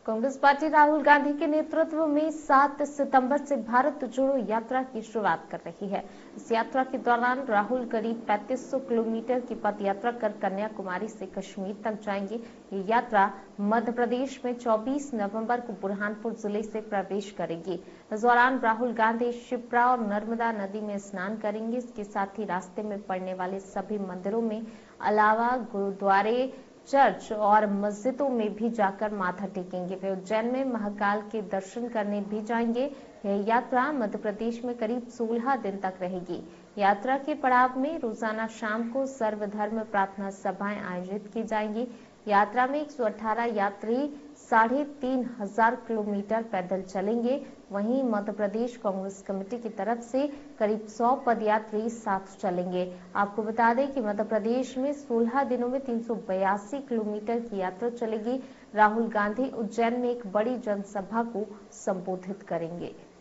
Congress party Rahul Gandhi के नेतृत्व में 7 सितंबर से भारत जोड़ो यात्रा की शुरुआत कर रही है। इस यात्रा के दौरान राहुल करीब 3500 किलोमीटर की पद यात्रा कर कन्याकुमारी से कश्मीर तक जाएंगे। ये यात्रा मध्य प्रदेश में 24 नवंबर को बुरहानपुर जिले से प्रवेश करेगी। इस दौरान राहुल गांधी शिप्रा और नर्मदा नदी में स्नान करेंगे। इसके साथ ही रास्ते में पड़ने वाले सभी मंदिरों में अलावा गुरुद्वारे, चर्च और मस्जिदों में भी जाकर माथा टेकेंगे। वे उज्जैन में महाकाल के दर्शन करने भी जाएंगे। यह यात्रा मध्य प्रदेश में करीब 16 दिन तक रहेगी। यात्रा के पड़ाव में रोजाना शाम को सर्वधर्म प्रार्थना सभाएं आयोजित की जाएंगी। यात्रा में 118 यात्री 3500 किलोमीटर पैदल चलेंगे। वहीं मध्य प्रदेश कांग्रेस कमेटी की तरफ से करीब 100 पदयात्री साथ चलेंगे। आपको बता दें कि मध्य प्रदेश में 16 दिनों में 382 किलोमीटर की यात्रा चलेगी। राहुल गांधी उज्जैन में एक बड़ी जनसभा को संबोधित करेंगे।